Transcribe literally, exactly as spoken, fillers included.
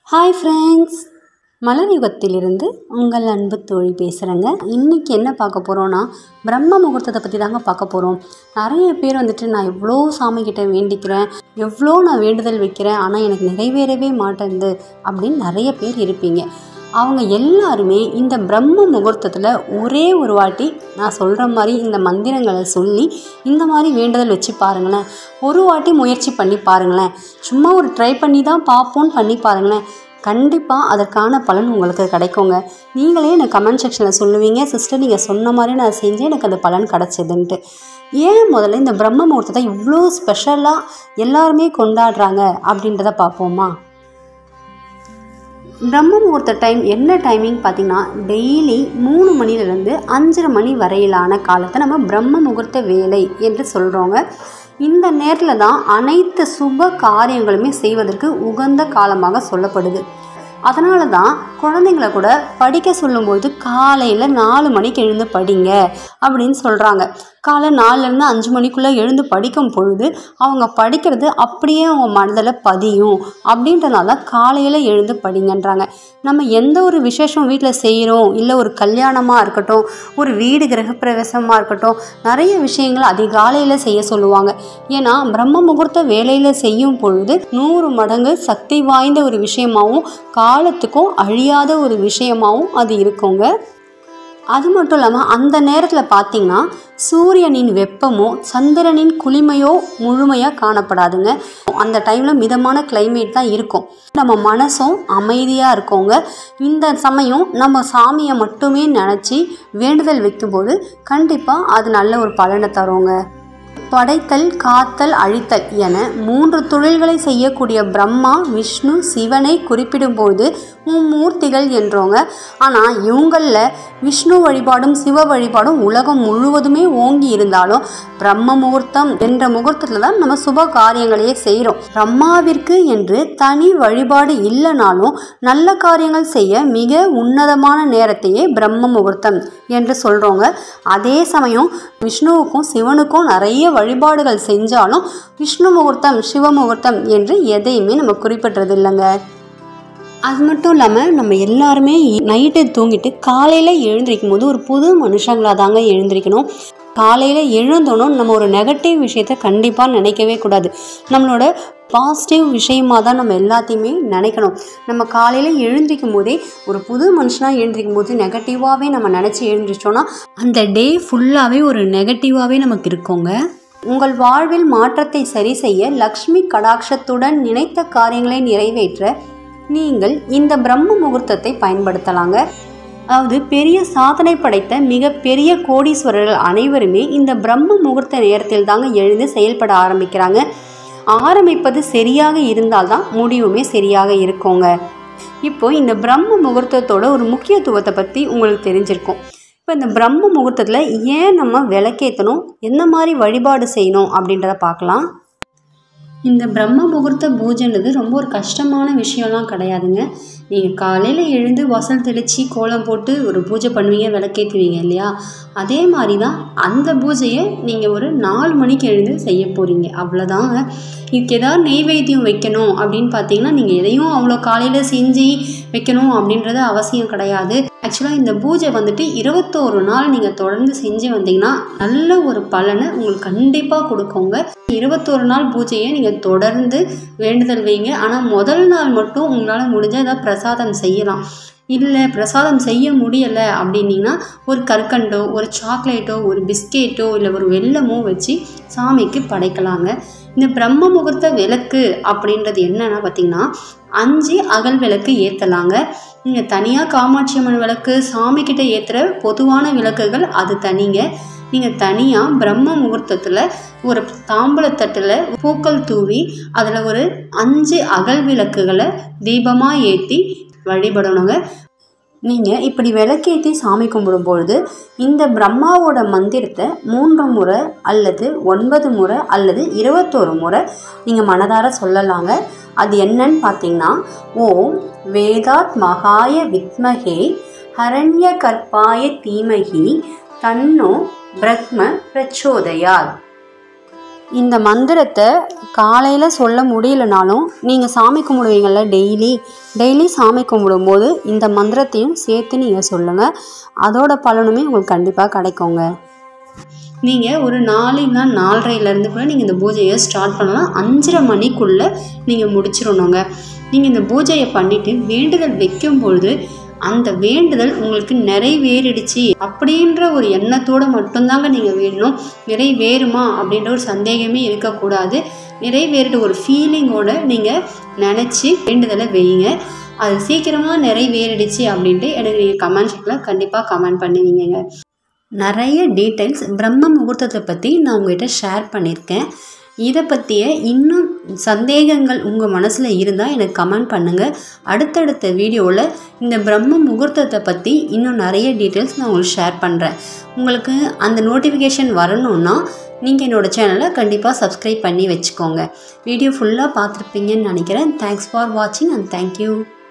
Hi friends, மலர் யுகத்திலிருந்து உங்கள் அன்பு தோழி பேசுகிறேங்க. இன்றைக்கி என்ன பார்க்க போகிறோன்னா, பிரம்ம முகூர்த்தத்தை பற்றி தாங்க பார்க்க போகிறோம். நிறைய பேர் வந்துட்டு நான் எவ்வளோ சாமிக்கிட்ட வேண்டிக்கிறேன், எவ்வளோ நான் வேண்டுதல் வைக்கிறேன், ஆனால் எனக்கு நிறைவேறவே மாட்டேங்குது அப்படின்னு நிறைய பேர் இருப்பீங்க. அவங்க எல்லாருமே இந்த பிரம்ம முகூர்த்தத்தில் ஒரே ஒரு வாட்டி நான் சொல்கிற மாதிரி இந்த மந்திரங்களை சொல்லி இந்த மாதிரி வேண்டுதல் வச்சு பாருங்களேன். ஒரு வாட்டி முயற்சி பண்ணி பாருங்களேன். சும்மா ஒரு ட்ரை பண்ணி தான் பார்ப்போன்னு பண்ணி பாருங்களேன். கண்டிப்பாக அதற்கான பலன் உங்களுக்கு கிடைக்குங்க. நீங்களே எனக்கு கமெண்ட் செக்ஷனில் சொல்லுவீங்க, சிஸ்டர் நீங்கள் சொன்ன மாதிரி நான் செஞ்சேன், எனக்கு அந்த பலன் கிடச்சிதுன்ட்டு. ஏன் முதல்ல இந்த பிரம்ம முகூர்த்தத்தை இவ்வளோ ஸ்பெஷலாக எல்லாருமே கொண்டாடுறாங்க அப்படின்றத பார்ப்போமா? பிரம்ம முகூர்த்த டைம் என்ன டைமிங் பார்த்திங்கன்னா, டெய்லி மூணு மணிலேருந்து அஞ்சரை மணி வரையிலான காலத்தை நம்ம பிரம்ம முகூர்த்த வேலை என்று சொல்கிறோங்க. இந்த நேரத்தில் தான் அனைத்து சுப காரியங்களுமே செய்வதற்கு உகந்த காலமாக சொல்லப்படுது. அதனால தான் குழந்தைங்கள கூட படிக்க சொல்லும்போது காலையில் நாலு மணிக்கு எழுந்து படிங்க அப்படின்னு சொல்கிறாங்க. காலை நாலுலேருந்து அஞ்சு மணிக்குள்ளே எழுந்து படிக்கும் பொழுது அவங்க படிக்கிறது அப்படியே அவங்க மனதில் பதியும். அப்படின்றனால தான் காலையில் எழுந்து படிங்கன்றாங்க. நம்ம எந்த ஒரு விசேஷம் வீட்டில் செய்கிறோம், இல்லை ஒரு கல்யாணமாக இருக்கட்டும், ஒரு வீடு கிரகப்பிரவேசமாக இருக்கட்டும், நிறைய விஷயங்கள் அதிகாலையில் செய்ய சொல்லுவாங்க. ஏன்னா பிரம்ம முகூர்த்த வேலையில் செய்யும் பொழுது நூறு மடங்கு சக்தி வாய்ந்த ஒரு விஷயமாகவும் காலத்துக்கும் அழியாத ஒரு விஷயமாகவும் அது இருக்குங்க. அது மட்டும் இல்லாமல் அந்த நேரத்தில் பார்த்திங்கன்னா சூரியனின் வெப்பமோ சந்திரனின் குளிமையோ முழுமையாக காணப்படாதுங்க. அந்த டைமில் மிதமான கிளைமேட் தான் இருக்கும். நம்ம மனசும் அமைதியாக இருக்கோங்க. இந்த சமயம் நம்ம சாமியை மட்டுமே நினச்சி வேண்டுதல் வைக்கும்போது கண்டிப்பாக அது நல்ல ஒரு பலனை தருவோங்க. படைத்தல், காத்தல், அழித்தல் என மூன்று தொழில்களை செய்யக்கூடிய பிரம்மா, விஷ்ணு, சிவனை குறிப்பிடும்போது மும்மூர்த்திகள் என்றோங்க. ஆனால் இவங்களில் விஷ்ணு வழிபாடும் சிவ வழிபாடும் உலகம் முழுவதுமே ஓங்கி இருந்தாலும் பிரம்ம முகூர்த்தம் என்ற முகூர்த்தத்தில் தான் நம்ம சுப காரியங்களையே செய்கிறோம். பிரம்மாவிற்கு என்று தனி வழிபாடு இல்லைனாலும் நல்ல காரியங்கள் செய்ய மிக உன்னதமான நேரத்தையே பிரம்ம முகூர்த்தம் என்று சொல்கிறோங்க. அதே சமயம் விஷ்ணுவுக்கும் சிவனுக்கும் நிறைய வழிபாடுகள் செஞ்சாலும் விஷ்ணு முகூர்த்தம் சிவ முகூர்த்தம் என்று எதையுமே நம்ம குறிப்பிட்றது இல்லைங்க. அது மட்டும் இல்லாமல் நம்ம எல்லாருமே நைட்டு தூங்கிட்டு காலையில் எழுந்திருக்கும் போது ஒரு புது மனுஷங்களாக தாங்க எழுந்திருக்கணும். காலையில் எழுந்தோனும் நம்ம ஒரு நெகட்டிவ் விஷயத்தை கண்டிப்பாக நினைக்கவே கூடாது. நம்மளோட பாசிட்டிவ் விஷயமாக தான் நம்ம எல்லாத்தையுமே நினைக்கணும். நம்ம காலையில் எழுந்திருக்கும் போதே ஒரு புது மனுஷனாக எழுந்திருக்கும் போது நெகட்டிவாகவே நம்ம நினச்சி எழுந்திரிச்சோன்னா அந்த டே ஃபுல்லாகவே ஒரு நெகட்டிவாகவே நமக்கு இருக்குங்க. உங்கள் வாழ்வில் மாற்றத்தை சரி செய்ய லக்ஷ்மி கடாட்சத்துடன் நினைத்த காரியங்களை நிறைவேற்ற நீங்கள் இந்த பிரம்ம முகூர்த்தத்தை பயன்படுத்தலாங்க. அதாவது பெரிய சாதனை படைத்த மிக பெரிய கோடீஸ்வரர்கள் அனைவருமே இந்த பிரம்ம முகூர்த்த நேரத்தில் தாங்க எழுந்து செயல்பட ஆரம்பிக்கிறாங்க. ஆரம்பிப்பது சரியாக இருந்தால்தான் முடிவுமே சரியாக இருக்குங்க. இப்போ இந்த பிரம்ம முகூர்த்தத்தோட ஒரு முக்கியத்துவத்தை பற்றி உங்களுக்கு தெரிஞ்சிருக்கும். இப்போ இந்த பிரம்ம முகூர்த்தத்தில் ஏன் நம்ம விளக்கேற்றணும், என்ன மாதிரி வழிபாடு செய்யணும் அப்படின்றத பார்க்கலாம். இந்த பிரம்ம முகூர்த்த பூஜைன்றது ரொம்ப ஒரு கஷ்டமான விஷயம்லாம் கிடையாதுங்க. நீங்கள் காலையில் எழுந்து வாசல் தெளித்து கோலம் போட்டு ஒரு பூஜை பண்ணுவீங்க, விளக்கேற்றுவீங்க இல்லையா? அதே மாதிரி தான் அந்த பூஜையை நீங்கள் ஒரு நாலு மணிக்கு எழுந்து செய்ய போகிறீங்க, அவ்வளோதாங்க. இதுக்கு எதாவது நெய்வேத்தியம் வைக்கணும் அப்படின்னு பார்த்தீங்கன்னா நீங்கள் எதையும் அவ்வளோ காலையில் செஞ்சு வைக்கணும் அப்படின்றது அவசியம் கிடையாது. ஆக்சுவலாக இந்த பூஜை வந்துட்டு இருபத்தோரு நாள் நீங்கள் தொடர்ந்து செஞ்சு வந்தீங்கன்னா நல்ல ஒரு பலனை உங்களுக்கு கண்டிப்பாக கொடுக்குங்க. இருபத்தோரு நாள் பூஜையை நீங்கள் தொடர்ந்து வேண்டுதல் வைங்க. ஆனால் முதல் நாள் மட்டும் உங்களால் முடிஞ்சால் ஏதாவது பிரசாதம் செய்யலாம். இல்லை பிரசாதம் செய்ய முடியலை அப்படின்னீங்கன்னா ஒரு கற்கண்டோ ஒரு சாக்லேட்டோ ஒரு பிஸ்கெட்டோ இல்லை ஒரு வெல்லமோ வச்சு சாமிக்கு படைக்கலாங்க. இந்த பிரம்ம முகூர்த்த விளக்கு அப்படின்றது என்னன்னா பார்த்திங்கன்னா அஞ்சு அகல் விளக்கு ஏற்றலாங்க. நீங்கள் தனியாக காமாட்சி அம்மன் விளக்கு சாமிக்கிட்ட ஏற்றுற பொதுவான விளக்குகள் அது தனிங்க. நீங்கள் தனியாக பிரம்ம முகூர்த்தத்தில் ஒரு தாம்பூலத்தட்டில் பூக்கள் தூவி அதில் ஒரு அஞ்சு அகல் விளக்குகளை தீபமாக ஏற்றி வழிபடணுங்க. நீங்கள் இப்படி விளக்கேற்றி சாமி கும்பிடும்பொழுது இந்த பிரம்மாவோட மந்திரத்தை மூன்று முறை அல்லது ஒன்பது முறை அல்லது இருபத்தோரு முறை நீங்கள் மனதார சொல்லலாங்க. அது என்னன்னு பார்த்தீங்கன்னா, ஓம் வேதாத் மகாய வித்மஹே ஹரண்ய கர்ப்பாய தீமஹி தன்னோ பிரம்ம பிரச்சோதயாத். இந்த மந்திரத்தை காலையில் சொல்ல முடியலனாலும் நீங்கள் சாமி கும்பிடுவீங்கள்ல டெய்லி டெய்லி சாமி கும்பிடும்போது இந்த மந்திரத்தையும் சேர்த்து நீங்கள் சொல்லுங்கள். அதோட பலனுமே உங்களுக்கு கண்டிப்பாக கிடைக்குங்க. நீங்கள் ஒரு நாலுனா நாலரைலேருந்து கூட நீங்கள் இந்த பூஜையை ஸ்டார்ட் பண்ணலாம். அஞ்சரை மணிக்குள்ளே நீங்கள் முடிச்சிடணுங்க. நீங்கள் இந்த பூஜையை பண்ணிவிட்டு வேண்டுதல் வைக்கும்பொழுது அந்த வேண்டுதல் உங்களுக்கு நிறைவேறிடுச்சு அப்படின்ற ஒரு எண்ணத்தோடு மட்டும்தாங்க நீங்கள் வேண்டணும். நிறைவேறுமா அப்படின்ற ஒரு சந்தேகமே இருக்கக்கூடாது. நிறைவேறிட்ட ஒரு ஃபீலிங்கோடு நீங்கள் நினச்சி வேண்டுதலை வைங்க. அது சீக்கிரமாக நிறைவேறிடுச்சு அப்படின்ட்டு எனக்கு நீங்கள் கமெண்ட் செக்ஷனில் கண்டிப்பாக கமெண்ட் பண்ணுவீங்க. நிறைய டீட்டெயில்ஸ் பிரம்ம முகூர்த்தத்தை பற்றி நான் உங்கள்கிட்ட ஷேர் பண்ணியிருக்கேன். இதை பற்றிய இன்னும் சந்தேகங்கள் உங்கள் மனசில் இருந்தால் எனக்கு கமெண்ட் பண்ணுங்கள். அடுத்தடுத்த வீடியோவில் இந்த பிரம்ம முகூர்த்தத்தை பற்றி இன்னும் நிறைய டீட்டெயில்ஸ் நான் உங்களுக்கு ஷேர் பண்ணுறேன். உங்களுக்கு அந்த நோட்டிஃபிகேஷன் வரணுன்னா நீங்கள் என்னோடய சேனலை கண்டிப்பாக சப்ஸ்கிரைப் பண்ணி வச்சுக்கோங்க. வீடியோ ஃபுல்லாக பார்த்துருப்பீங்கன்னு நினைக்கிறேன். தேங்க்ஸ் ஃபார் வாட்சிங் அண்ட் தேங்க்யூ.